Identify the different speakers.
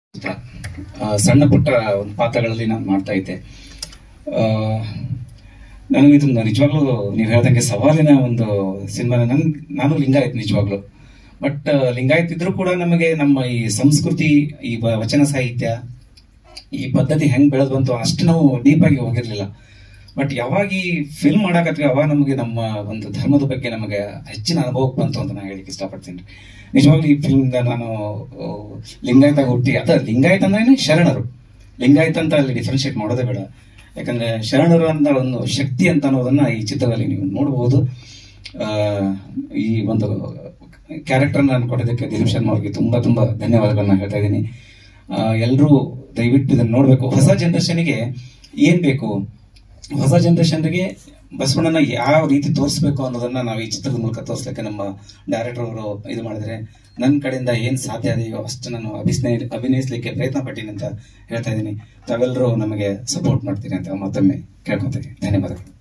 Speaker 1: ಸಣ್ಣ ಪುಟ್ಟ ಒಂದು ಪಾತ್ರಗಳಲ್ಲಿ ನಾನು ಮಾಡ್ತಾ ಇದ್ದೆ. ನನಗೆ ಇದನ್ನ ನಿಜವಾಗ್ಲೂ ನೀವು ಹೇಳ್ದಂಗೆ ಸವಾಲಿನ ಒಂದು ಸಿನಿಮಾ. ನಾನು ಲಿಂಗಾಯತ್ ನಿಜವಾಗ್ಲು, ಬಟ್ ಲಿಂಗಾಯತ್ ಇದ್ರೂ ಕೂಡ ನಮಗೆ ನಮ್ಮ ಈ ಸಂಸ್ಕೃತಿ, ಈ ವಚನ ಸಾಹಿತ್ಯ, ಈ ಪದ್ಧತಿ ಹೆಂಗ್ ಬೆಳೆದು ಬಂತು ಅಷ್ಟು ನಾವು ಡೀಪ್ ಆಗಿ ಹೋಗಿರ್ಲಿಲ್ಲ. ಬಟ್ ಯಾವಾಗ ಈ ಫಿಲ್ಮ್ ಮಾಡಾಕತ್ವಿ ಅವಾಗ ನಮಗೆ ನಮ್ಮ ಒಂದು ಧರ್ಮದ ಬಗ್ಗೆ ನಮಗೆ ಹೆಚ್ಚಿನ ಅನುಭವಕ್ಕೆ ಬಂತು ಅಂತ ನಾನು ಹೇಳಿಕ್ಕೆ ಇಷ್ಟಪಡ್ತೀನಿ. ನಿಜವಾಗ್ಲೂ ಈ ಫಿಲ್ಮ್ ನಾನು ಲಿಂಗಾಯತ ಹುಟ್ಟಿ, ಲಿಂಗಾಯತ ಅಂದ್ರೆ ಶರಣರು, ಲಿಂಗಾಯತ ಅಂತ ಅಲ್ಲಿ ಡಿಫ್ರೆನ್ಶಿಯೇಟ್ ಮಾಡೋದೇ ಬೇಡ. ಯಾಕಂದ್ರೆ ಶರಣರು ಅಂತ ಒಂದು ಶಕ್ತಿ ಅಂತ ಅನ್ನೋದನ್ನ ಈ ಚಿತ್ರದಲ್ಲಿ ನೀವು ನೋಡಬಹುದು. ಈ ಒಂದು ಕ್ಯಾರೆಕ್ಟರ್ ನಾನು ಕೊಡೋದಕ್ಕೆ ದಿಲೀಪ್ ಶರ್ಮಾ ಅವರಿಗೆ ತುಂಬಾ ತುಂಬಾ ಧನ್ಯವಾದಗಳನ್ನ ಹೇಳ್ತಾ ಇದ್ದೀನಿ. ಎಲ್ಲರೂ ದಯವಿಟ್ಟು ಇದನ್ನು ನೋಡ್ಬೇಕು. ಹೊಸ ಜನರೇಷನ್ಗೆ ಏನ್ ಬೇಕು, ಹೊಸ ಜನರೇಷನ್ಗೆ ಬಸವಣ್ಣನ ಯಾವ ರೀತಿ ತೋರಿಸ್ಬೇಕು ಅನ್ನೋದನ್ನ ನಾವು ಈ ಚಿತ್ರದ ಮೂಲಕ ತೋರಿಸ್ಲಿಕ್ಕೆ ನಮ್ಮ ಡೈರೆಕ್ಟರ್ ಅವರು ಇದು ಮಾಡಿದ್ರೆ, ನನ್ನ ಕಡೆಯಿಂದ ಏನ್ ಸಾಧ್ಯ ಇದೆಯೋ ಅಷ್ಟು ನಾನು ಅಭಿನಯಿಸ್ಲಿಕ್ಕೆ ಪ್ರಯತ್ನ ಪಟ್ಟಿನಿ ಅಂತ ಹೇಳ್ತಾ ಇದ್ದೀನಿ. ತಾವೆಲ್ಲರೂ ನಮಗೆ ಸಪೋರ್ಟ್ ಮಾಡ್ತೀರಿ ಅಂತ ಮತ್ತೊಮ್ಮೆ ಕೇಳ್ಕೊತೀನಿ. ಧನ್ಯವಾದಗಳು.